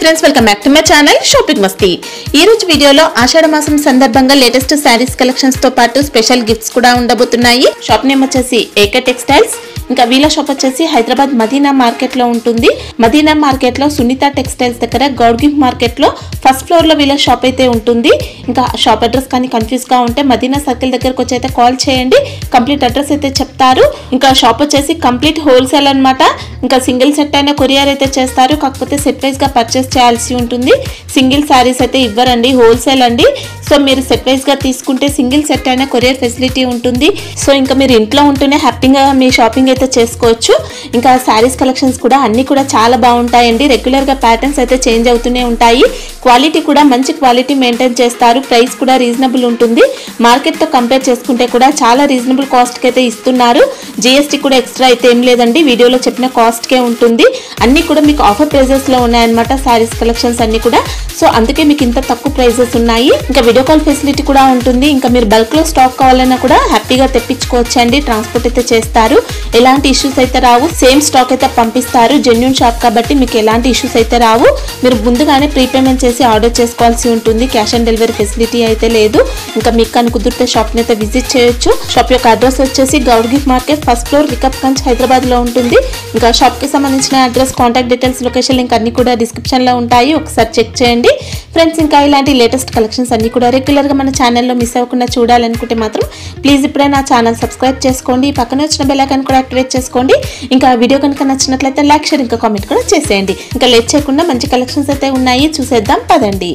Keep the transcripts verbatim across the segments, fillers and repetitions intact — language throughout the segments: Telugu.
Friends, welcome back to my channel shopping Masti. ఈ రోజు వీడియోలో ఆషాఢ మాసం సందర్భంగా లేటెస్ట్ శారీస్ కలెక్షన్స్ తో పాటు స్పెషల్ గిఫ్ట్స్ కూడా ఉండబోతున్నాయి. షాప్ నేమ్ వచ్చేసి ఏకే టెక్స్టైల్స్. ఇంకా వీళ్ళ షాప్ వచ్చేసి హైదరాబాద్ మదీనా మార్కెట్ లో ఉంటుంది. మదీనా మార్కెట్ లో సునీత టెక్స్టైల్స్ దగ్గర గౌడ్ గిఫ్ట్ మార్కెట్ లో ఫస్ట్ ఫ్లోర్ లో వీళ్ళ షాప్ అయితే ఉంటుంది. ఇంకా షాప్ అడ్రస్ కానీ కన్ఫ్యూజ్ గా ఉంటే మదీనా సర్కిల్ దగ్గరకు వచ్చి అయితే కాల్ చేయండి, కంప్లీట్ అడ్రస్ అయితే చెప్తారు. ఇంకా షాప్ వచ్చేసి కంప్లీట్ హోల్సేల్ అన్నమాట. ఇంకా సింగిల్ సెట్ అయినా కొరియర్ అయితే చేస్తారు, కాకపోతే సెట్ వైజ్ గా పర్చేస్ చేయాల్సి ఉంటుంది. సింగిల్ శారీస్ అయితే ఇవ్వరండి, హోల్సేల్ అండి. సో మీరు సెట్ వైజ్ గా తీసుకుంటే సింగిల్ సెట్ అయినా కొరియర్ ఫెసిలిటీ ఉంటుంది. సో ఇంకా మీరు ఇంట్లో ఉంటూనే హ్యాపీగా మీ షాపింగ్ అయితే చేసుకోవచ్చు. ఇంకా శారీస్ కలెక్షన్స్ కూడా అన్ని కూడా చాలా బాగుంటాయండి. రెగ్యులర్ గా ప్యాటర్న్స్ అయితే చేంజ్ అవుతూనే ఉంటాయి. క్వాలిటీ కూడా మంచి క్వాలిటీ మెయింటైన్ చేస్తారు. ప్రైస్ కూడా రీజనబుల్ ఉంటుంది. మార్కెట్ తో కంపేర్ చేసుకుంటే కూడా చాలా రీజనబుల్ కాస్ట్ కి అయితే ఇస్తున్నారు. జిఎస్టీ కూడా ఎక్స్ట్రా అయితే ఏం లేదండి, వీడియోలో చెప్పిన కాస్ట్ కే ఉంటుంది. అన్ని కూడా మీకు ఆఫర్ ప్రైజెస్ లో ఉన్నాయన్నమాట శారీస్ కలెక్షన్స్ అన్ని కూడా. సో అందుకే మీకు ఇంత తక్కువ ప్రైజెస్ ఉన్నాయి. ఇంకా వీడియో కాల్ ఫెసిలిటీ కూడా ఉంటుంది. ఇంకా మీరు బల్క్ లో స్టాక్ కావాలన్నా కూడా హ్యాపీగా తెప్పించుకోవచ్చు అండి. ట్రాన్స్పోర్ట్ అయితే చేస్తారు, ఎలాంటి ఇష్యూస్ అయితే రావు. సేమ్ స్టాక్ అయితే పంపిస్తారు. జెన్యూన్ షాప్ కాబట్టి మీకు ఎలాంటి ఇష్యూస్ అయితే రావు. మీరు ముందుగానే ప్రీపేమెంట్ చేసి ఆర్డర్ చేసుకోవాల్సి ఉంటుంది. క్యాష్ ఆన్ డెలివరీ ఫెసిలిటీ అయితే లేదు. ఇంకా మీకు కానీ కుదిరితే షాప్ ని అయితే విజిట్ చేయొచ్చు. షాప్ యొక్క అడ్రస్ వచ్చేసి Goud gift market first floor, Rikabganj, Hyderabad లో ఉంటుంది. ఇంకా షాప్ కి సంబంధించిన address, contact details, location link అన్ని కూడా డిస్క్రిప్షన్ లో ఉంటాయి, ఒకసారి చెక్ చేయండి ఫ్రెండ్స్. ఇంకా ఇలాంటి లేటెస్ట్ కలెక్షన్స్ అన్ని కూడా రెగ్యులర్ గా మన ఛానల్లో మిస్ అవ్వకుండా చూడాలనుకుంటే మాత్రం ప్లీజ్ ఇప్పుడే నా ఛానల్ సబ్స్క్రైబ్ చేసుకోండి. పక్కన వచ్చిన బెల్ ఐకాన్ కూడా యాక్టివేట్ చేసుకోండి. ఇంకా వీడియో కనుక నచ్చినట్లయితే లైక్, షేర్, ఇంకా కామెంట్ కూడా చేసేయండి. ఇంకా లేట్ చేయకుండా మంచి కలెక్షన్స్ అయితే ఉన్నాయి, చూసేద్దాం పదండి.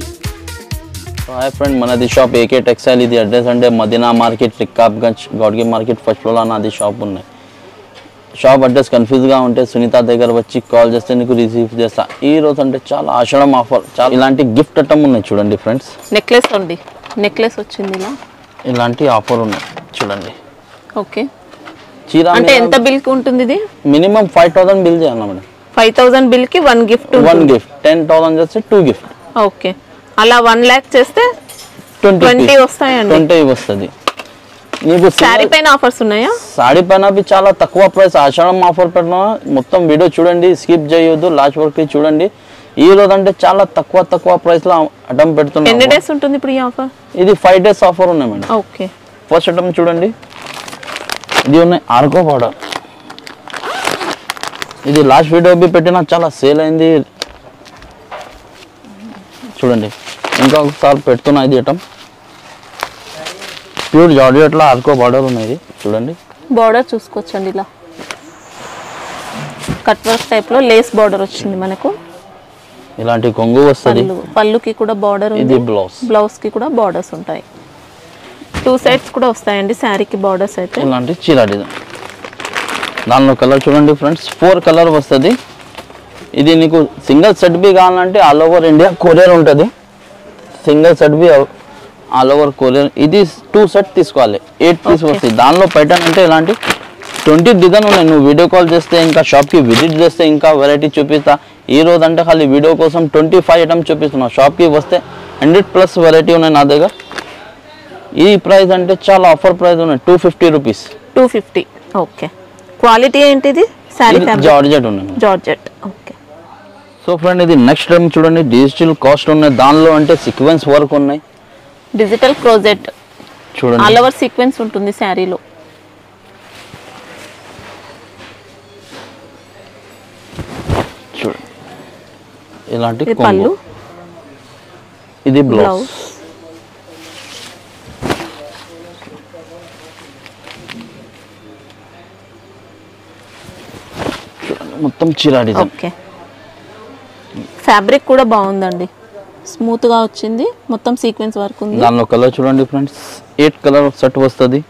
హాయ్ ఫ్రెండ్, మనది షాప్ ఏకే టెక్స్టైల్. ఇది అడ్రస్ అంటే మదీనా మార్కెట్, రికాబ్గంజ్, గౌడ్గి మార్కెట్ ఫస్ట్ ఫ్లోర్ నాది షాప్ ఉన్నాయి. షాప్ అడ్రస్ కన్ఫ్యూజ్గా ఉంటే సునీత దగ్గర వచ్చి కాల్ చేస్తే నీకు రిసీవ్ చేస్తా. ఈ రోజు అంటే చాలా ఆషాఢం ఆఫర్, చాలా ఇలాంటి గిఫ్ట్ ఐటమ్ ఉన్నాయి చూడండి ఫ్రెండ్స్. నెక్లెస్ అండి, నెక్లెస్ వచ్చింది ఇలా, ఇలాంటి ఆఫర్ ఉన్నాయి చూడండి. ఓకే, చీర అంటే ఎంత బిల్ కి ఉంటుంది ఇది? మినిమం ఫైవ్ థౌసండ్ బిల్ చేయాలి మేడం. ఫైవ్ థౌసండ్ బిల్ కి one gift, one gift. Ten thousand చేస్తే టూ గిఫ్ట్. ఓకే, అలా వన్ ల్యాక్ చేస్తే ట్వంటీ వస్తాయండి. ట్వంటీ వస్తుంది. నీకు సారీ పైన ఆఫర్స్ ఉన్నాయా? సారీ పైన చాలా తక్కువ ప్రైస్ ఆషాఢం ఆఫర్ పెట్టినా. మొత్తం వీడియో చూడండి, స్కిప్ చేయొద్దు, లాస్ట్ వరకు చూడండి. ఈ రోజు అంటే చాలా తక్కువ తక్కువ ప్రైస్ లో ఐటమ్ పెడుతున్నాం. ఎన్ని డేస్ ఉంటుంది ఇప్పుడు ఈ ఆఫర్? ఇది ఫైవ్ డేస్ ఆఫర్ ఉన్నాయి మేడం. ఓకే, ఫస్ట్ ఐటమ్ చూడండి, ఇది ఉన్నాయి ఆర్కో పౌడర్. ఇది లాస్ట్ వీడియో బి పెట్టినా చాలా సేల్ అయింది చూడండి. ఇంకా ఒకసారి పెడుతున్నా. ఇది ఐటమ్ ప్యూర్ జార్జెట్లో ఆర్కో బార్డర్ ఉన్నాయి చూడండి. బార్డర్ చూసుకోవచ్చండి, ఇలా కట్ వర్క్ టైప్ లో లేస్ బార్డర్ వచ్చింది మనకు. ఇలాంటి కొంగు వస్తుంది. పళ్ళుకి కూడా బార్డర్ ఉంది. ఇది బ్లౌజ్, బ్లౌజ్ కి కూడా బార్డర్స్ ఉంటాయి. టూ సైడ్స్ కూడా వస్తాయండి శారీకి బార్డర్స్ అయితే. ఇలాంటి చీర డిజైన్, దానిలో కలర్ చూడండి ఫ్రెండ్స్, ఫోర్ కలర్ వస్తుంది. ఇది నీకు సింగిల్ సెట్ బి కావాలంటే ఆల్ ఓవర్ ఇండియా కొరియర్ ఉంటుంది. సింగిల్ సెట్ బి ఆల్ ఓవర్ కొరియర్. ఇది టూ సెట్ తీసుకోవాలి, ఎయిట్ పీస్ వస్తుంది. దానిలో ప్యాటర్న్ అంటే ఇలాంటి ట్వంటీ డిజైన్ ఉన్నాయి. నువ్వు వీడియో కాల్ చేస్తే, ఇంకా షాప్కి విజిట్ చేస్తే ఇంకా వెరైటీ చూపిస్తా. ఈ రోజు అంటే ఖాళీ వీడియో కోసం ట్వంటీ ఫైవ్ ఐటమ్స్ చూపిస్తున్నా. షాప్కి వస్తే హండ్రెడ్ ప్లస్ వెరైటీ ఉన్నాయి నా దగ్గర. ఈ ప్రైస్ అంటే చాలా ఆఫర్ ప్రైస్ ఉన్నాయి, two fifty rupees. Two fifty okay. Quality ఏంటిది? జార్జెట్ ఉన్నాయి, జార్జెట్. ఓకే. సో ఫ్రెండ్, ఇది నెక్స్ట్ టైం చూడండి, డిజిటల్ కాస్ట్ ఉన్నాయి. దానిలో అంటే సీక్వెన్స్ వర్క్ ఉన్నాయి. డిజిటల్ క్రోజెట్ చూడండి, ఆల్ ఓవర్ సీక్వెన్స్ ఉంటుంది శారీలో. చూడండి ఇలాంటి పళ్ళు, ఇది బ్లౌజ్. మొత్తం చీర డిజైన్. ఓకే, ఫ్యాబ్రిక్ కూడా బాగుందండి, స్మూత్ గా వచ్చింది. మొత్తం సీక్వెన్స్ వర్క్ ఉంది. దానిలో కలర్ చూడండి ఫ్రెండ్స్, ఎయిట్ కలర్ సెట్ వస్తుంది.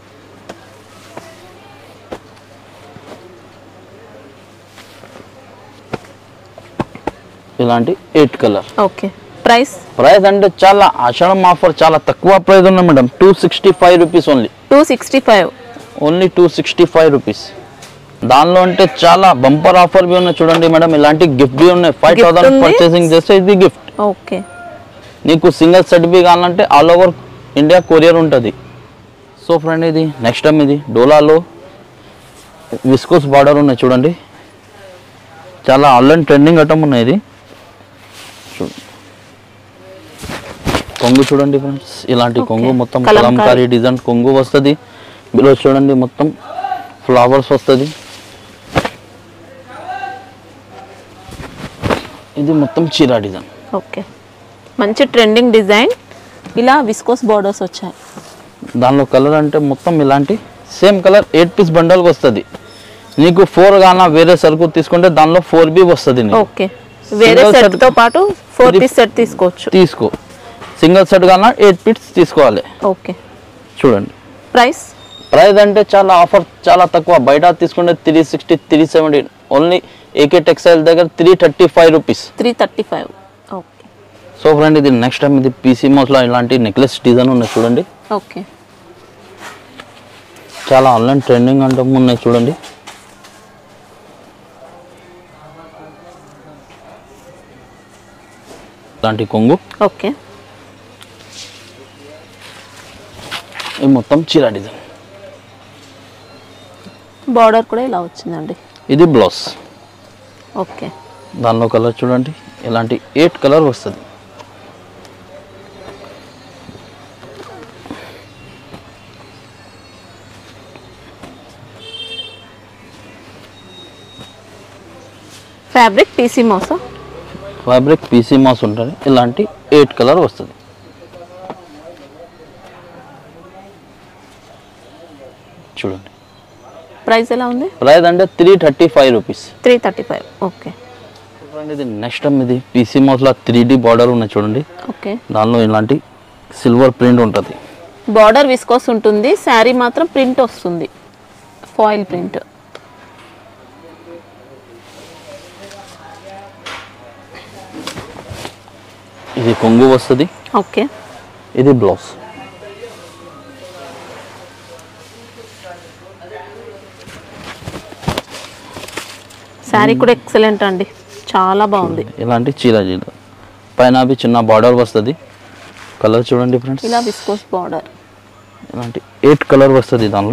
ఇలాంటి eight colour. Okay. Price? Price అంటే చాలా ఆషాఢం ఆఫర్, చాలా తక్కువ ప్రైస్ ఉన్నాయి madam. Two sixty five rupees only. Two sixty five only two sixty five rupees. దానిలో అంటే చాలా బంపర్ ఆఫర్ బి ఉన్నాయి చూడండి మేడం. ఇలాంటి గిఫ్ట్ బి ఉన్నాయి. ఫైవ్ థౌసండ్ పర్చేసింగ్ చేస్తే ఇది గిఫ్ట్. ఓకే. నీకు సింగిల్ సెట్ బి కావాలంటే ఆల్ ఓవర్ ఇండియా కొరియర్ ఉంటుంది. సో ఫ్రెండ్, ఇది నెక్స్ట్ టైం ఇది డోలాలో విస్కోస్ బార్డర్ ఉన్నాయి చూడండి. చాలా ఆన్లైన్ ట్రెండింగ్ ఐటమ్ ఉన్నాయి. ఇది చూడండి కొంగు చూడండి ఫ్రెండ్స్, ఇలాంటి కొంగు మొత్తం కలంకారీ కలంకారీ డిజైన్ కొంగు వస్తుంది. బిలో చూడండి మొత్తం ఫ్లవర్స్ వస్తుంది. ఇది మొత్తం చీర డిజైన్. ఓకే, మంచి ట్రెండింగ్ డిజైన్. ఇలా విస్కోస్ బోర్డర్స్ వచ్చాయి. దానిలో కలర్ అంటే మొత్తం ఇలాంటి సేమ్ కలర్ ఎయిట్ పీస్ బండల్కి వస్తుంది. నీకు ఫోర్ గానా వేరే సరుకు తీసుకుంటే దానిలో ఫోర్ బి వస్తుంది. ఓకే, వేరే సెట్ తో పాటు ఫోర్ పీస్ సెట్ తీసుకోవచ్చు. తీసుకో, సింగిల్ సెట్ గానా ఎయిట్ పీస్ తీసుకోవాలి. ఓకే, చూడండి ప్రైస్ ప్రైస్ అంటే చాలా ఆఫర్, చాలా తక్కువ. బయట తీసుకుంటే three sixty three seventy, only AK textile దగ్గర three thirty five rupees. Three thirty five okay. So friend ఇది నెక్స్ట్ టైం ఇది పీసీ మోస్లో ఇలాంటి నెక్లెస్ డిజైన్ ఉన్నాయి చూడండి. ఓకే, చాలా ఆన్లైన్ ట్రెండింగ్ అంటే ఉన్నాయి చూడండి. ఇలాంటి కొంగు. ఓకే, ఇది మొత్తం చీర డిజైన్. బార్డర్ కూడా ఇలా వచ్చిందండి. ఇది బ్లౌజ్. ఓకే, దానిలో కలర్ చూడండి, ఇలాంటి ఎయిట్ కలర్ వస్తుంది. ఫ్యాబ్రిక్ పీసీ మోసా, ఫ్యాబ్రిక్ పీసీ మాస్ ఉంటుంది. ఇలాంటి ఎయిట్ కలర్ వస్తుంది. చూడండి ప్రైస్ ఎలా ఉంది? ప్రైస్ అంటే three thirty five rupees. Three thirty five okay. ఇది నెక్స్ట్ టైం ఇది పీసీ మోస్లో త్రీ డి బార్డర్ ఉన్నాయి చూడండి. ఓకే, దానిలో ఇలాంటి సిల్వర్ ప్రింట్ ఉంటుంది. బార్డర్ విస్కోస్ ఉంటుంది, శారీ మాత్రం ప్రింట్ వస్తుంది, ఫాయిల్ ప్రింట్. ఇది కొంగు వస్తుంది. ఓకే, ఇది బ్లౌజ్. శారీ కూడా ఎక్సలెంట్ అండి, చాలా బాగుంది. ఇలాంటి చీర చీర పైన అవి చిన్న బార్డర్ వస్తుంది. కలర్ చూడండి ఫ్రెండ్స్, ఇలా విస్కోస్ బార్డర్. ఇలాంటి ఎయిట్ కలర్ వస్తుంది దానిలో.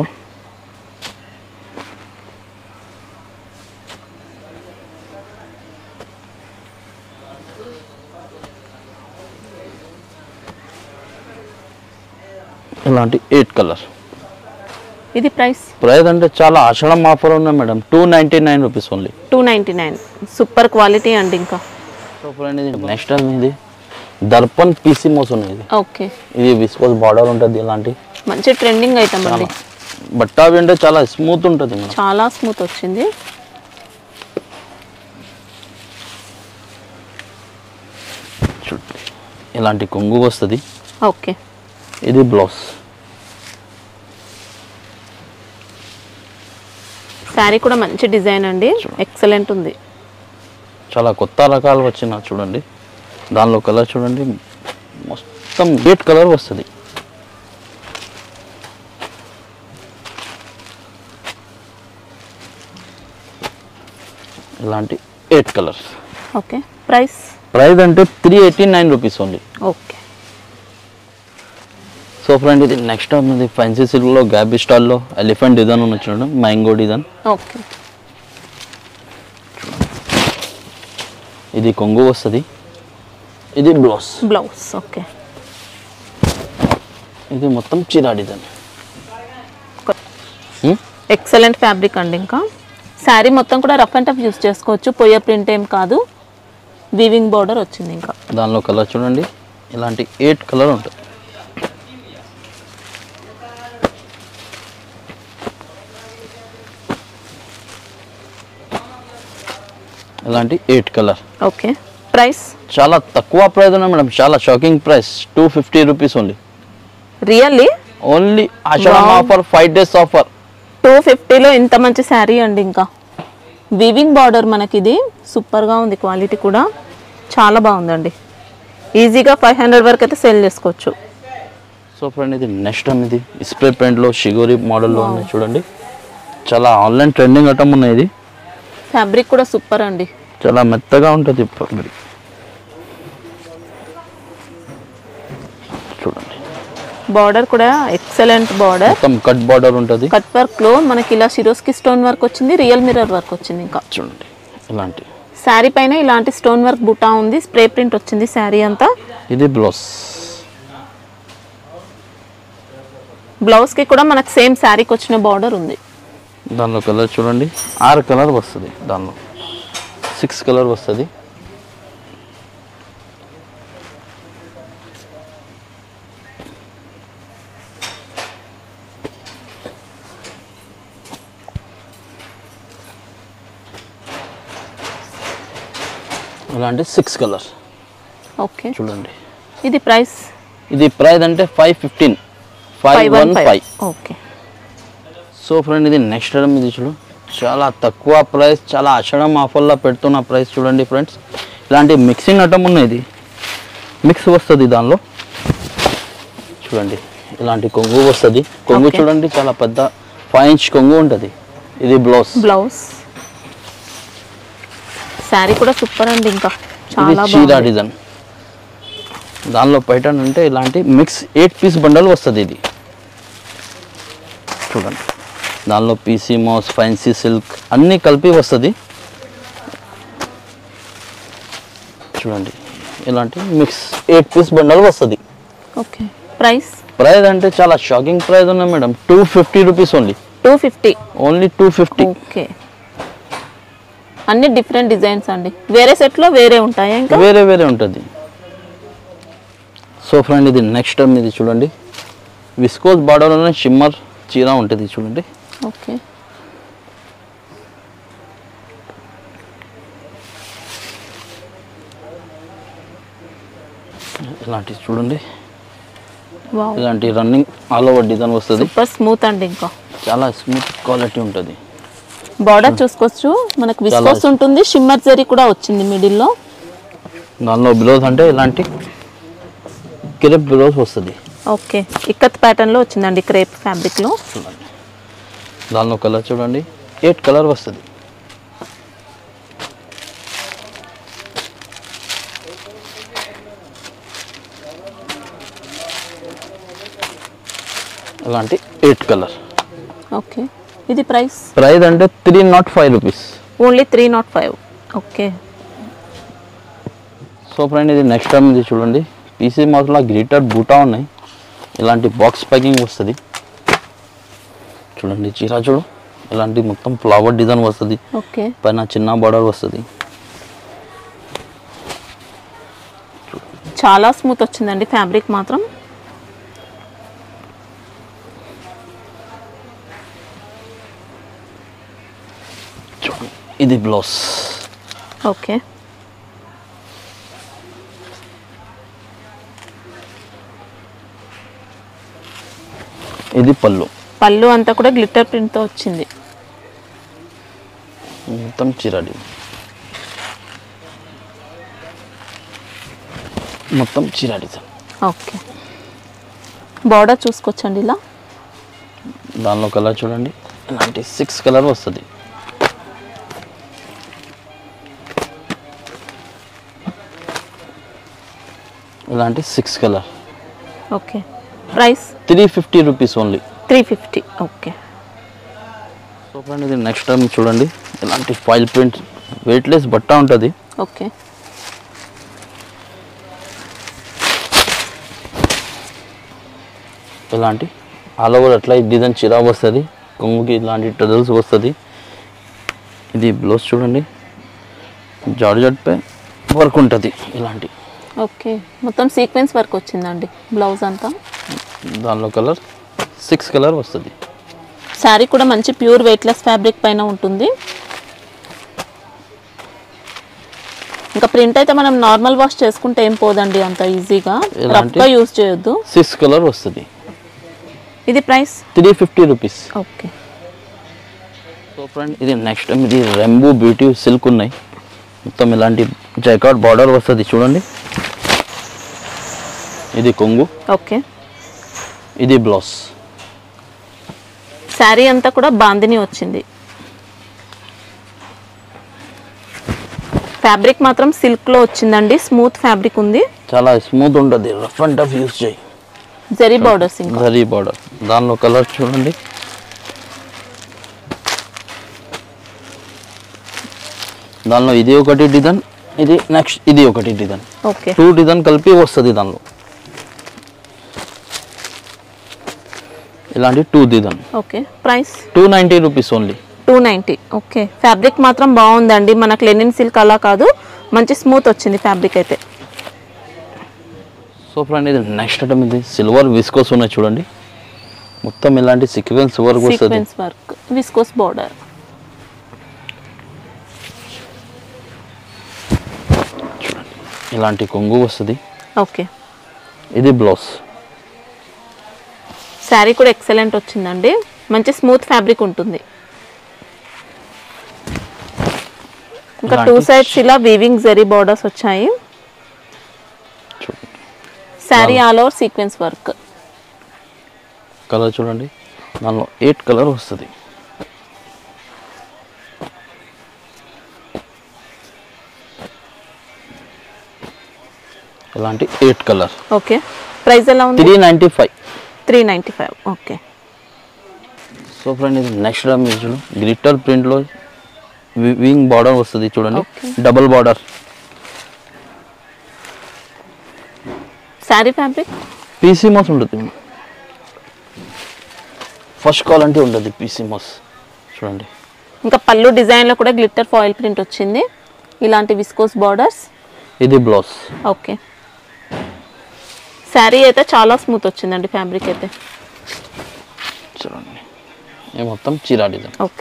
ఇలాంటి ఎయిట్ కలర్. ఇది ప్రైస్ ప్రైస్ అంటే చాలా ఆషాఢం ఆఫర్ ఉన్నాయి madam, two ninety nine rupees only. Two ninety nine super quality అండి. ఇంకా సో ఫ్రెండ్ ఇది నెక్స్ట్ టైం ఇది దర్పన్ పీసీ మోస్ ఉన్నాయి. ఇది ఓకే, ఇది విస్కోస్ బార్డర్ ఉంటుంది. ఇలాంటి మంచి ట్రెండింగ్ ఐటమ్ అండి. బట్ట అంటే చాలా స్మూత్ ఉంటుంది మేడం, చాలా స్మూత్ వచ్చింది. చూడండి ఇలాంటి కొంగు వస్తుంది. ఓకే, ఇది బ్లౌజ్. శారీ కూడా మంచి డిజైన్ అండి, ఎక్సలెంట్ ఉంది. చాలా కొత్త రకాలు వచ్చిన చూడండి. దానిలో కలర్ చూడండి, మొత్తం ఎయిట్ కలర్ వస్తుంది. ఇలాంటి eight colours. Okay, price price అంటే three eighty nine rupees only. Okay, so friend ఇది నెక్స్ట్ ఉంది ఫ్యాన్సీ సిల్క్లో గ్యాబీ స్టాల్లో ఎలిఫెంట్ డిజైన్ ఉన్న చూడండి, మ్యాంగో డిజైన్. ఓకే, ఇది కొంగు వస్తుంది. ఇది బ్లౌజ్. బ్లౌజ్. ఓకే, ఇది మొత్తం చీర డిజైన్. ఎక్సలెంట్ ఫ్యాబ్రిక్ అండి. ఇంకా శారీ మొత్తం కూడా రఫ్ అండ్ టఫ్ యూస్ చేసుకోవచ్చు, పొయ్య ప్రింట్ ఏం కాదు, వీవింగ్ బార్డర్ వచ్చింది. ఇంకా దానిలో కలర్ చూడండి, ఇలాంటి ఎయిట్ కలర్ ఉంటుంది. ఇలాంటి ఎయిట్ కలర్. ఓకే, ప్రైస్ చాలా తక్కువ ప్రైస్ ఉన్నాయి మేడం, చాలా shocking price, two fifty rupees only. Really only Ashadham offer, five days offer. Two ఫిఫ్టీలో ఇంత మంచి శారీ అండి. ఇంకా వీవింగ్ బార్డర్ మనకి ఇది సూపర్గా ఉంది, క్వాలిటీ కూడా చాలా బాగుందండి. ఈజీగా ఫైవ్ హండ్రెడ్ వరకు అయితే సేల్ చేసుకోవచ్చు. సో ఫ్రెండ్ ఇది నెక్స్ట్ టైం ఇది స్ప్రే పెయింట్లో షిగోరి మోడల్లో ఉన్నాయి చూడండి. చాలా ఆన్లైన్ ట్రెండింగ్ ఐటమ్ ఉన్నాయి. ఇది ఫ్యాబ్రిక్ కూడా సూపర్ అండి, చాలా మెత్తగా ఉంటుంది ఫ్యాబ్రిక్. చూడండి బార్డర్ కూడా ఎక్సలెంట్ బార్డర్, మొత్తం కట్ బార్డర్ ఉంటుంది. కట్ వర్క్ లో మనకి ఇలా షిరోస్కి స్టోన్ వర్క్ వచ్చింది, రియల్ మిర్రర్ వర్క్ వచ్చింది. ఇంకా చూడండి ఇలాంటి శారీ పైన ఇలాంటి స్టోన్ వర్క్ బుటా ఉంది, స్ప్రే ప్రింట్ వచ్చింది శారీ అంతా. ఇది బ్లౌజ్. బ్లౌజ్ కి కూడా మనకు సేమ్ శారీకి వచ్చిన బార్డర్ ఉంది. దానిలో కలర్ చూడండి, ఆరు కలర్ వస్తుంది, దానిలో సిక్స్ కలర్ వస్తుంది. ఇలాంటి సిక్స్ కలర్. ఓకే చూడండి. ఇది ప్రైస్? ఇది ప్రైస్ అంటే five fifteen five one five. Okay. So friend ఇది నెక్స్ట్ ఐటమ్. ఇది చూడు, చాలా తక్కువ ప్రైస్, చాలా ఆషాఢం ఆఫర్లో పెడుతున్న ప్రైస్ చూడండి ఫ్రెండ్స్. ఇలాంటి మిక్సింగ్ ఐటమ్ ఉన్నాయి, ఇది మిక్స్ వస్తుంది దానిలో. చూడండి ఇలాంటి కొంగు వస్తుంది. కొంగు చూడండి చాలా పెద్ద ఫైవ్ ఇంచ్ కొంగు ఉంటుంది. ఇది బ్లౌజ్. బ్లౌజ్ శారీ కూడా సూపర్ అండి, ఇంకా చాలా చీరా డిజైన్. దానిలో ప్యాటర్న్ అంటే ఇలాంటి మిక్స్ ఎయిట్ పీస్ బండల్ వస్తుంది. ఇది చూడండి, దానిలో పీసీ మౌస్, ఫ్యాన్సీ సిల్క్ అన్నీ కలిపి వస్తుంది. చూడండి ఇలాంటి మిక్స్ ఎయిట్ పీస్ బండల్ వస్తుంది. ఓకే. ప్రైస్? ప్రైస్ అంటే చాలా షాకింగ్ ప్రైస్ ఉన్నాయి madam, two fifty rupees only. Two fifty only two fifty. Okay. అన్ని డిఫరెంట్ డిజైన్స్ అండి. వేరే సెట్లో వేరే ఉంటాయా? ఇంకా వేరే వేరే ఉంటుంది. సో ఫ్రెండ్ ఇది నెక్స్ట్ టైం. ఇది చూడండి, విస్కోస్ బార్డర్లోనే షిమ్మర్ చీర ఉంటుంది. చూడండి. ఓకే. ఇలాంటి చూడండి, వావ్, ఇలాంటి రన్నింగ్ ఆల్ ఓవర్ డిజైన్ వస్తుంది. సూపర్ స్మూత్ అండి, ఇంకా చాలా స్మూత్ క్వాలిటీ ఉంటుంది. బార్డర్ చూసుకోవచ్చు, మనకు విస్కోస్ ఉంటుంది, షిమ్మర్ జరీ కూడా వచ్చింది మిడిల్లో. దానిలో బ్లౌజ్ అంటే ఇలాంటి క్రేప్ బ్లౌజ్ వస్తుంది. ఓకే. ఇక్కత్ ప్యాటర్న్ లో వచ్చిందండి, క్రేప్ ఫ్యాబ్రిక్ లో. దానిలో కలర్ చూడండి, ఎయిట్ కలర్ వస్తుంది. ఇలాంటి ఎయిట్ కలర్. ఓకే. ఇది ప్రైస్? ప్రైస్ అంటే three not five rupees. Only three not five. Okay. So friend ఇది నెక్స్ట్ టైం. ఇది చూడండి, పీసీ మాత్రం గ్లిటర్ బూటా ఉన్నాయి. ఇలాంటి బాక్స్ ప్యాకింగ్ వస్తుంది. చూడండి చీర చూడు, ఇలాంటి మొత్తం ఫ్లవర్ డిజైన్ వస్తుంది. ఓకే. పైన చిన్న బార్డర్ వస్తుంది. చాలా స్మూత్ వచ్చిందండి ఫ్యాబ్రిక్ మాత్రం. ఇది బ్లౌజ్. ఓకే. ఇది పళ్ళు. పళ్ళు అంతా కూడా గ్లిటర్ ప్రింట్ తో వచ్చింది. మొత్తం చీరడి, మొత్తం చీర డిజైన్. ఓకే. బార్డర్ చూసుకోవచ్చండి ఇలా. దానిలో కలర్ చూడండి, ఇలాంటి సిక్స్ కలర్ వస్తుంది. ఇలాంటి six colour. Okay. Price? Three fifty rupees only. Three fifty. Okay. So friend ఇది నెక్స్ట్ టైం చూడండి, ఇలాంటి ఫైల్ ప్రింట్ వెయిట్లెస్ బట్ట ఉంటుంది. ఓకే. ఇలాంటి ఆల్ ఓవర్ అట్లా డిజైన్ చిరా వస్తుంది. కొంగుకి ఇలాంటి టజల్స్ వస్తుంది. ఇది బ్లౌజ్ చూడండి, జార్జెట్ పై వర్క్ ఉంటుంది ఇలాంటి. ఓకే. మొత్తం సీక్వెన్స్ వర్క్ వచ్చిందండి బ్లౌజ్ అంతా. దానిలో కలర్ సిక్స్ కలర్ వస్తుంది. శారీ కూడా మంచి ప్యూర్ వెయిట్లెస్ ఫ్యాబ్రిక్ పైన ఉంటుంది. ఇంకా ప్రింట్ అయితే మనం నార్మల్ వాష్ చేసుకుంటే ఏం పోదండి అంత ఈజీగా, రఫ్గా యూజ్ చేయొద్దు. సిక్స్ కలర్ వస్తుంది. ఇది price? Three fifty rupees. Okay. So friend ఇది నెక్స్ట్ టైం. ఇది రెంబో బ్యూటీ సిల్క్ ఉన్నాయి. మొత్తం ఇలాంటి జైకాట్ బార్డర్ వస్తుంది చూడండి. ఇది కొంగు. ఓకే. ఇది బ్లౌజ్. శారీ అంతా కూడా బాందిని వచ్చింది. ఫ్యాబ్రిక్ మాత్రం సిల్క్ లో వచ్చిందండి, స్మూత్ ఫ్యాబ్రిక్ ఉంది. చాలా స్మూత్ ఉంటుంది, రఫ్ అండ్ టఫ్ యూస్ చేయి. జరీ బార్డర్స్, ఇంకా జరీ బార్డర్. దానిలో కలర్ చూడండి, దానిలో ఇది ఒకటి డిజైన్, ఇది నెక్స్ట్ ఇది ఒకటి డిజైన్, ఓకే టూ డిజైన్ కలిపి వస్తుంది దానిలో. ఇలాంటి two design. Okay price two ninety rupees only. Two ninety. Okay fabric మాత్రం బాగుందండి, మనకు లెనిన్ సిల్క్ అలా కాదు, మంచి స్మూత్ వచ్చింది ఫ్యాబ్రిక్ అయితే. సో ఫ్రెండ్ ఇది నెక్స్ట్ ఐటమ్, ఇది సిల్వర్ విస్కోస్ ఉన్నాయి చూడండి, మొత్తం ఇలాంటి సీక్వెన్స్ వర్క్ వస్తుంది. Sequence work viscose border. ఇలాంటి కొంగు వస్తుంది. ఓకే ఇది బ్లౌజ్. శారీ కూడా ఎక్సలెంట్ వచ్చిందండి, మంచి స్మూత్ ఫ్యాబ్రిక్ ఉంటుంది. ఇంకా టూ సైడ్స్ ఇలా వీవింగ్ జరీ బోర్డర్స్ వచ్చాయి. Sari all over sequence work. Colour చూడండి, దానిలో ఎయిట్ కలర్ వస్తుంది. ఇలాంటి ఎయిట్ కలర్. ఓకే ప్రైస్ ఎలా ఉంది? Three ninety five. Three ninety five. Okay so friend ఇది నెక్స్ట్ మీరు చూడండి, గ్లిటర్ ప్రింట్లో వింగ్ బార్డర్ వస్తుంది చూడండి, double border. Sari fabric PC moss ఉంటుంది, ఫస్ట్ క్వాలిటీ ఉంటుంది పీసీ మోస్ చూడండి. ఇంకా పళ్ళు డిజైన్లో కూడా గ్లిటర్ ఫాయిల్ ప్రింట్ వచ్చింది, ఇలాంటి విస్కోస్ బార్డర్స్. ఇది బ్లౌజ్. ఓకే శారీ అయితే చాలా స్మూత్ వచ్చిందండి ఫ్యాబ్రిక్ అయితే చూడండి. ఇది మొత్తం చీరా డిజైన్. ఓకే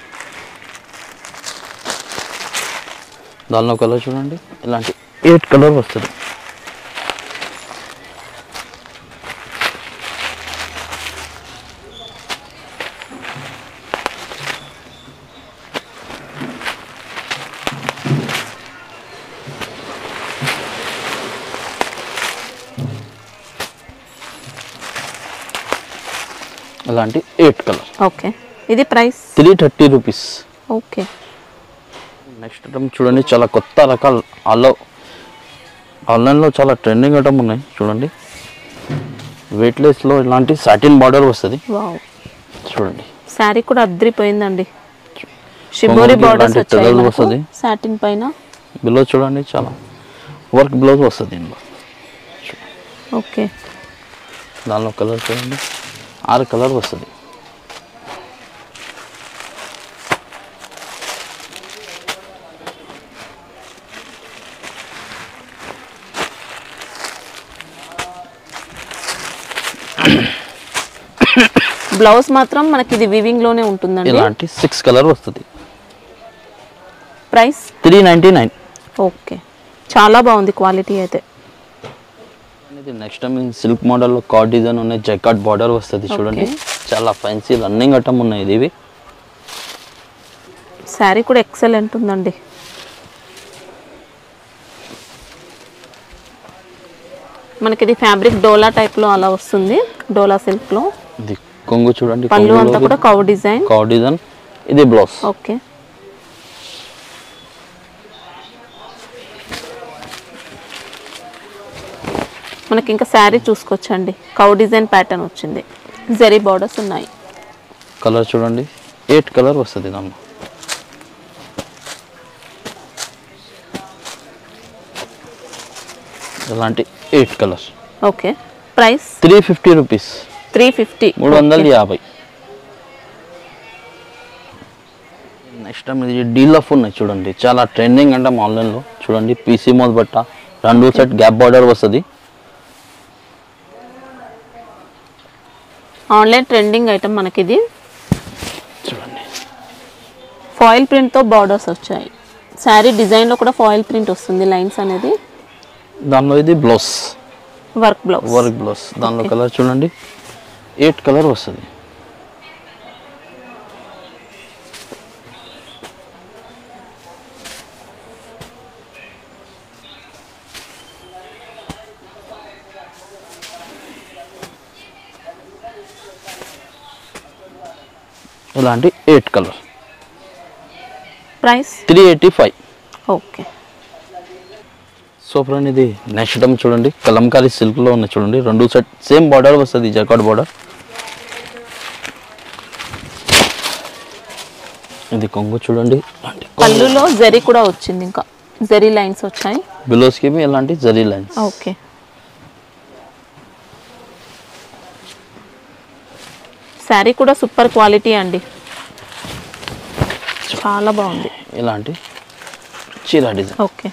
దానిలో కలర్ చూడండి, ఇలాంటి ఎయిట్ కలర్ వస్తుంది. ఇలాంటి ఎయిట్ కలర్. ఓకే ఇది price three thirty rupees. Okay next item చూడండి, చాలా కొత్త రకాల ఆల్లో ఆన్లైన్లో చాలా ట్రెండింగ్ ఐటమ్ ఉన్నాయి చూడండి. వెయిట్లెస్లో ఇలాంటి సాటిన్ బార్డర్ వస్తుంది. వావ్ చూడండి, శారీ కూడా అద్రిపోయిందండి, షిబోరి బార్డర్స్ వచ్చాయి వస్తుంది సాటిన్ పైన. బ్లౌజ్ చూడండి, చాలా వర్క్ బ్లౌజ్ వస్తుంది ఇందులో. ఓకే దానిలో కలర్ చూడండి, ఆరు కలర్ వస్తుంది. బ్లౌజ్ మాత్రం మనకి ఇది వివింగ్ లోనే ఉంటుందండి. ఇలాంటి సిక్స్ కలర్ వస్తుంది. Price three ninety nine. Okay చాలా బాగుంది క్వాలిటీ అయితే. ఇది నెక్స్ట్ టైం సిల్క్ మోడల్లో కార్డ్ డిజైన్ ఉన్నాయి, జైకాట్ బార్డర్ వస్తుంది చూడండి, చాలా ఫ్యాన్సీ రన్నింగ్ ఐటమ్ ఉన్నాయి ఇది. శారీ కూడా ఎక్సలెంట్ ఉందండి. మనకి ఇది ఫ్యాబ్రిక్ డోలా టైప్ లో అలా వస్తుంది, డోలా సిల్క్ లో. ఇది కొంగు చూడండి, పళ్ళు అంతా కూడా కౌ డిజైన్. Cow design. ఇది బ్లౌజ్. ఓకే మనకి ఇంకా శారీ చూసుకోవచ్చండి, కౌ డిజైన్ ప్యాటర్న్ వచ్చింది, జరీ బార్డర్స్ ఉన్నాయి. కలర్ చూడండి, ఎయిట్ కలర్ వస్తుంది దాన్ని. ఇలాంటి eight colours. Okay price three fifty rupees. Three fifty మూడు వందల యాభై. నెక్స్ట్ టైం ఇది డీలఫ్ ఉన్నాయి చూడండి, చాలా ట్రెండింగ్ అంటాం ఆన్లైన్లో. చూడండి పీసీ మోస్ బట్ట, రెండు సెట్ గ్యాప్ బార్డర్ వస్తుంది. ఆన్లైన్ ట్రెండింగ్ ఐటమ్ మనకి ఇది. చూడండి ఫాయిల్ ప్రింట్తో బార్డర్స్ వచ్చాయి, శారీ డిజైన్లో కూడా ఫాయిల్ ప్రింట్ వస్తుంది, లైన్స్ అనేది. దానిలో ఇది blouse, work blouse. Work blouse. దానిలో కలర్ చూడండి, ఎయిట్ కలర్ వస్తుంది. ఇలాంటి eight colour. Price three eighty five. Okay so friend ఇది నెక్స్ట్ ఐటమ్ చూడండి, కలంకారీ సిల్క్లో ఉన్నాయి చూడండి, రెండు సెట్ సేమ్ బార్డర్ వస్తుంది, జకాట్ బార్డర్. ఇది కొంగు చూడండి, పళ్ళులో జరీ కూడా వచ్చింది, ఇంకా జరీ లైన్స్ వచ్చాయి, బిలోస్ కి ఇలాంటి జరీ లైన్స్. ఓకే. శారీ కూడా సూపర్ క్వాలిటీ అండి, చాలా బాగుంది. ఇలాంటి చీర డిజైన్. ఓకే.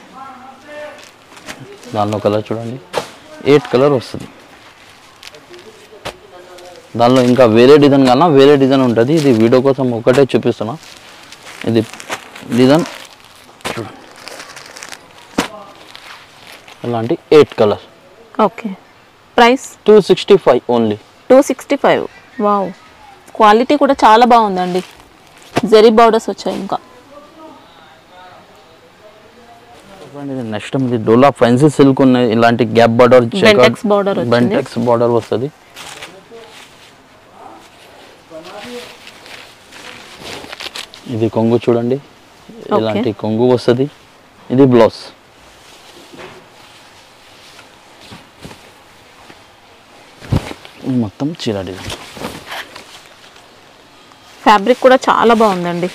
దానిలో కలర్ చూడండి, ఎయిట్ కలర్ వస్తుంది. దానిలో ఇంకా వేరే డిజైన్ కన్నా వేరే డిజైన్ ఉంటుంది. ఇది వీడియో కోసం ఒకటే చూపిస్తున్నా. ఇది డిజైన్ చూడండి, ఇలాంటి eight colour. Okay. Price two sixty five only. Two sixty five wow, quality కూడా చాలా బాగుందండి. జరీ బార్డర్స్ వచ్చాయి. ఇంకా నెక్స్ట్ ఇది డోలా ఫ్యాన్సీ సిల్క్ ఉన్నాయి. ఇలాంటి gap border, Bentex border, Bentex border వస్తుంది. ఇది కొంగు చూడండి, ఇలాంటి కొంగు వస్తుంది. ఇది బ్లౌజ్. మొత్తం చీర డిజైన్. ఫ్యాబ్రిక్ కూడా చాలా బాగుందండి.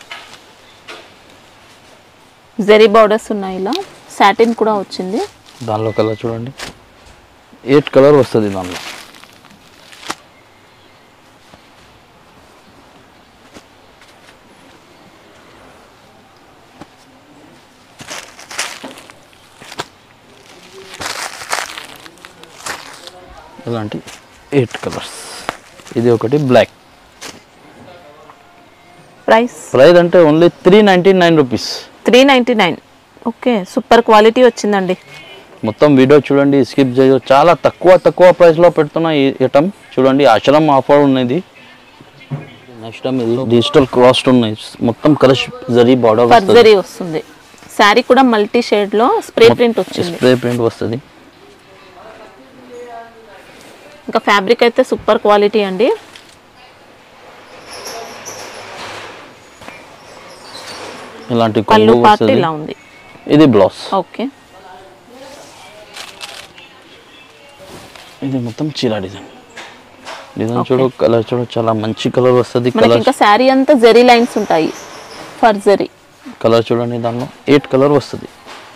జరీ బార్డర్స్ ఉన్నాయి, ఇలా సాటిన్ కూడా వచ్చింది. దానిలో కలర్ చూడండి, ఎయిట్ కలర్ వస్తుంది దానిలో. ఇలాంటి ఎయిట్ కలర్స్. ఇది ఒకటి బ్లాక్. ప్రైస్ ప్రైస్ అంటే only three ninety nine rupees. Three ninety nine okay. Super quality వచ్చిందండి. మొత్తం వీడియో చూడండి, స్కిప్ చేయదు. చాలా తక్కువ తక్కువ ప్రైస్లో పెడుతున్న ఈ ఐటమ్ చూడండి. ఆశ్రమ్ ఆఫర్ ఉన్నది. నెక్స్ట్ టైం ఇది డిజిటల్ క్రాస్ ఉన్నాయి. మొత్తం కలర్ జరీ బార్డర్ జరీ వస్తుంది. శారీ కూడా మల్టీ షేడ్ లో స్ప్రే ప్రింట్ వచ్చింది. స్ప్రే ప్రింట్ వస్తుంది. ఇంకా ఫ్యాబ్రిక్ అయితే సూపర్ క్వాలిటీ అండి. ఇలాంటి పళ్ళు పార్ట్ ఇలా ఉంది. ఇది బ్లౌజ్. ఓకే. ఇది మొత్తం చీర డిజైన్. డిజైన్ చూడు, కలర్ చూడు, చాలా మంచి కలర్ వస్తుంది. కలర్ ఇంకా శారీ అంతా జరీ లైన్స్ ఉంటాయి, ఫర్ జరీ. కలర్ చూడండి, దానిలో ఎయిట్ కలర్ వస్తుంది.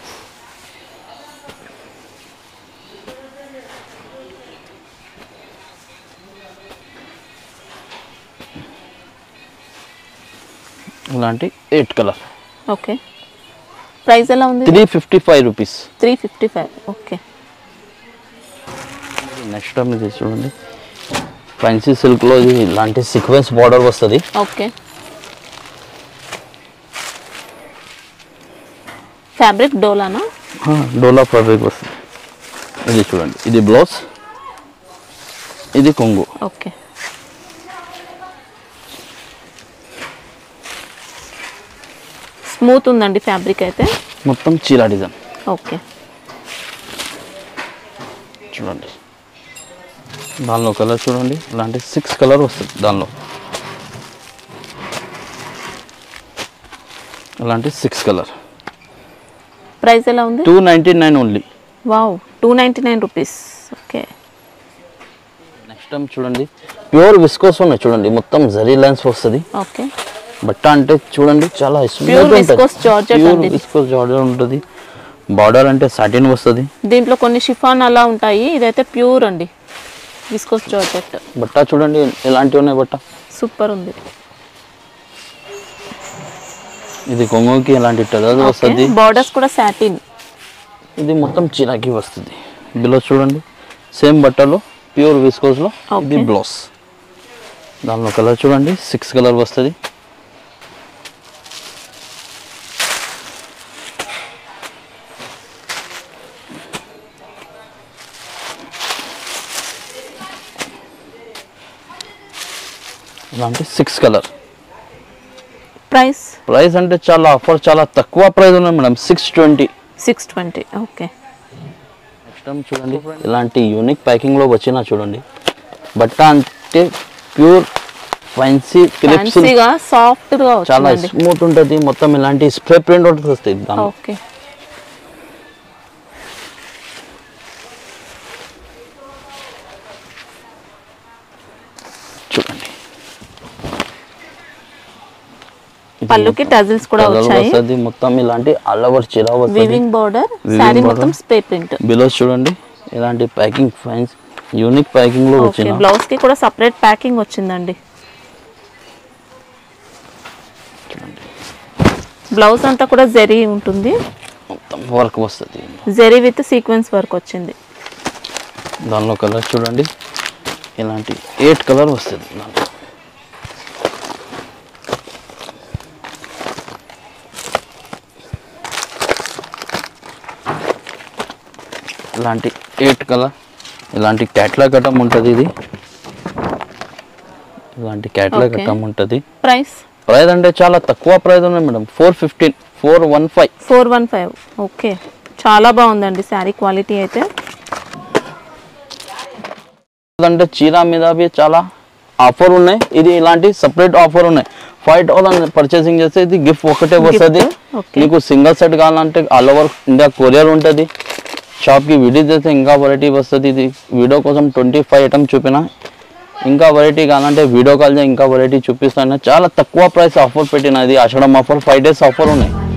ఇలాంటి ఎయిట్ కలర్. ఓకే. ప్రైస్ ఎలా ఉంది? Three fifty five rupees. Three fifty five okay. Next time ఇది చూడండి, ఫ్యాన్సీ సిల్క్లో ఇలాంటి సీక్వెన్స్ బార్డర్ వస్తుంది. ఓకే. ఫ్యాబ్రిక్ డోలానా? డోలా ఫ్యాబ్రిక్ వస్తుంది. ఇది చూడండి, ఇది బ్లౌజ్, ఇది కొంగు. ఓకే. స్మూత్ ఉందండి ఫ్యాబ్రిక్ అయితే. మొత్తం చీర డిజైన్. ఓకే. చూడండి, దానిలో కలర్ చూడండి, ఇలాంటి సిక్స్ కలర్ వస్తుంది. దానిలో ఇలాంటి సిక్స్ కలర్. ప్రైస్ ఎలా ఉంది? Two ninety nine only. Wow, two ninety nine rupees. Okay. Next time చూడండి, ప్యూర్ విస్కోస్ ఉన్నాయి. చూడండి, మొత్తం జరీ లైన్స్ వస్తుంది. ఓకే. బట్ట అంటే చూడండి, చాలా ప్యూర్ విస్కోస్ జార్జెట్ అండి. విస్కోస్ జార్జెట్ ఉంటుంది. బార్డర్ అంటే సాటిన్ వస్తుంది. దీంట్లో కొన్ని షిఫాన్ అలా ఉంటాయి, ఇదైతే ప్యూర్ అండి విస్కోస్ జార్జెట్. బట్ట చూడండి ఎలాంటివి ఉన్నాయి. బట్ట సూపర్ ఉంది. ఇది కొంగుకి ఎలాంటి టజల్స్ వస్తుంది. బార్డర్స్ కూడా సాటిన్. ఇది మొత్తం చీరాకి వస్తుంది. బిలో చూడండి, సేమ్ బట్టలో ప్యూర్ విస్కోస్లో. ఇది బ్లౌజ్. దానిలో కలర్ చూడండి, సిక్స్ కలర్ వస్తుంది. ఇలాంటి సిక్స్ కలర్. ప్రైస్ ప్రైస్ అంటే చాలా ఆఫర్, చాలా తక్కువ ప్రైస్ ఉన్నాయి madam. Six twenty. Six twenty okay. Next time చూడండి, ఇలాంటి యూనిక్ ప్యాకింగ్లో వచ్చినా చూడండి. బట్ట అంటే ప్యూర్ ఫ్యాన్సీ క్లిప్స్, సాఫ్ట్ గా చాలా స్మూత్ ఉంటుంది. మొత్తం ఇలాంటి స్ప్రే ప్రింట్ ఉంటుంది వస్తుంది దాని. ఓకే. చూడండి, పళ్ళుకి టజిల్స్ కూడా వచ్చాయి వస్తది మొత్తం ఇలాంటి ఆల్ ఓవర్ చీర వస్తది వీవింగ్ బోర్డర్ సారీ మొత్తం స్ప్రే ప్రింట్ బిలో చూడండి ఇలాంటి ప్యాకింగ్ ఫైన్స్ యూనిక్ ప్యాకింగ్ లో వచ్చింది బ్లౌజ్ కి కూడా సెపరేట్ ప్యాకింగ్ వచ్చిందండి బ్లౌజ్ అంతా కూడా జరీ ఉంటుంది మొత్తం వర్క్ వస్తది జరీ విత్ సీక్వెన్స్ వర్క్ వచ్చింది దానిలో కలర్ చూడండి ఇలాంటి ఎయిట్ కలర్ వస్తుంది దాంట్లో ఇలాంటి ఎయిట్ కలర్ ఇలాంటి క్యాట్లాగ్ ఐటమ్ ఉంటుంది ఇది ఇలాంటి క్యాట్లాగ్ ఐటమ్ ఉంటుంది ప్రైస్ ప్రైస్ అంటే చాలా తక్కువ ప్రైస్ ఉంది madam four fifteen four one five four one five okay చాలా బాగుందండి శారీ క్వాలిటీ అయితే అంటే చీర మీద చాలా ఆఫర్ ఉన్నాయి ఇది ఇలాంటి సపరేట్ ఆఫర్ ఉన్నాయి ఫైవ్ థౌసండ్ పర్చేసింగ్ చేస్తే ఇది గిఫ్ట్ ఒకటే వస్తుంది మీకు సింగిల్ సెట్ కావాలంటే ఆల్ ఓవర్ ఇండియా కొరియర్ ఉంటుంది షాప్కి విజిట్ చేస్తే ఇంకా వెరైటీ వస్తుంది ఇది వీడియో కోసం ట్వంటీ ఫైవ్ ఐటమ్ చూపిన ఇంకా వెరైటీ కావాలంటే వీడియో కాల్ చేసి ఇంకా వెరైటీ చూపిస్తాను చాలా తక్కువ ప్రైస్ ఆఫర్ పెట్టిన ఇది Ashadham offer five days offer ఉన్నాయి